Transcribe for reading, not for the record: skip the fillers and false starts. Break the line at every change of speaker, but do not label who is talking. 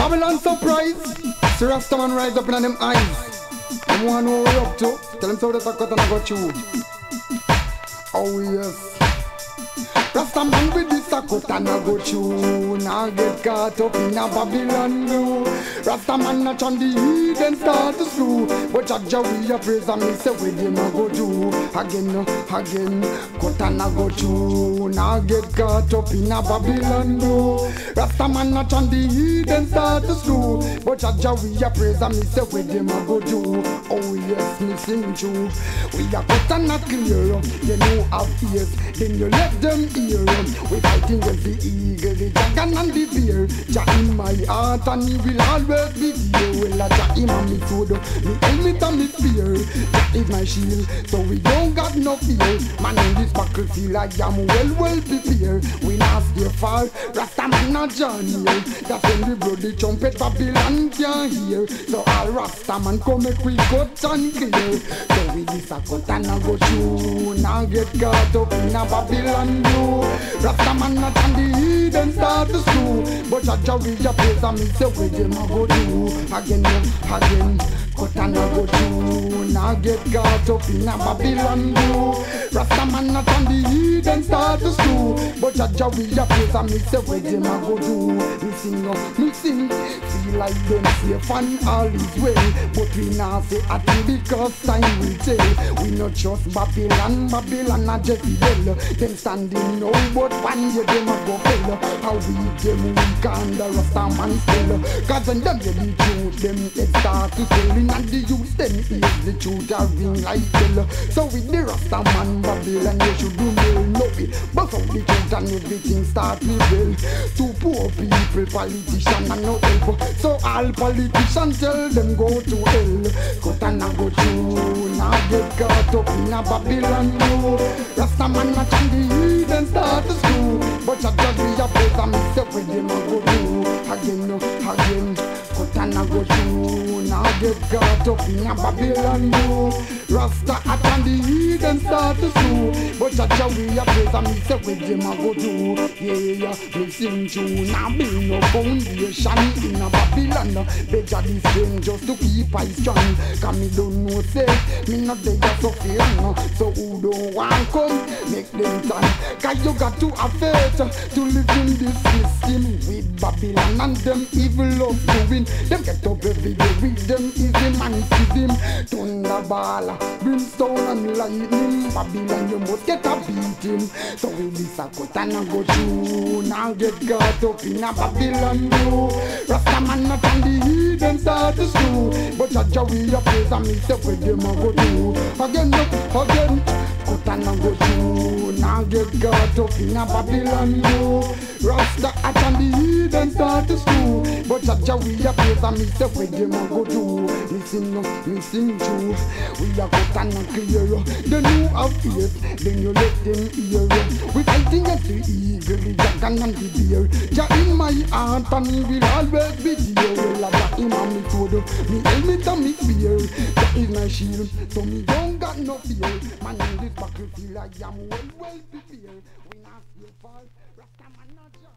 Babylon surprise. See Rastaman rise up in them eyes. Them want know what we up to. Tell them so that I cut and I got you. Oh yes. Rastaman with this a cut and I got you. Now get caught up in a Babylon blue. Rastaman not on the heat and start to screw. But Jah we a praise and me say with him I go do. Again, cut and I got you. Now get caught up in a Babylon blue. Rastaman not on the heat and start to screw. But Jah we a praise and me say with him I go do. Oh yes, me sing true. We a cut and a clear. You know have ears, then you let them hear. We fighting with the eagle, the dragon and the bear. Jah in my heart and he will always be there. Well, Jah him and me food, me helmet and me spear. Jah is my shield, so we don't got no fear. Man in this battlefield I am well prepared. We not scare far, Rastaman not John here. That's when the bloody trumpet Babylon can hear. So all Rastaman come make we cut and clear. So we this a cut and a go through. Now get caught up in a Babylon blue. Rastaman not on the heat and start to screw. But Jah we a praise and me say with him I go do. Again, cut and I go through. Now get caught up in a Babylon blue. Rastaman not on the heat and start to screw. But Jah we a praise and me say with him I go do. Me sing, feel like them safe and all is well. But we not say at because time will tell. We not trust Babylon a Jezebel. Them standing no but one year them a go fail. How we them weak and the Rastaman still. Cause when them get the truth, them head start to swelling. And the youth them is the truth a ring like bell. So with the Rastaman Babylon you should do well. No way, but out the truth and everything start to well. Two poor people, politicians and no help. So all politicians tell them go to hell. Cut and I go through. Now get caught up in a Babylon blue. Rastaman not on the heat and start to screw. But Jah be a praise and me say with him I go do. Again, cut and I go through. Now get caught up in a Babylon blue. Rasta at on the heat and start to screw. But Jah we a praise and me say with him I go do. Yeah, me sing true. Now be no foundation in a Babylon. Better this thing just to keep I strong. Cause me don't know say me not there so long. So who don't want come make them turn. Cause you got to have faith to live in this system with Babylon and them evil love doing. Them get up every day with them easy man feed him. Thunderball, brimstone and lightning. Babylon you must get a beating. So with this a cut and a go through. Now get caught up in a Babylon blue. Rastaman not on the heat and start to screw. But Jah we a praise and me say with them a go do. Again, cut and a go through. Now get caught up in a Babylon blue. Rasta at on the heat and start to screw. But Jah we a praise and me say with them a go do. Me sing true. We a cut and a clear. Then you have faith, then you let them hear. We fighting against the eagle, the dragon and the bear. Jah in my heart and he will always be there. Well, Jah him and me food, me helmet and me spear. Jah is my shield, so me don't got no fear. Man in this battlefield I am well prepared. We not fear fall, Rastaman not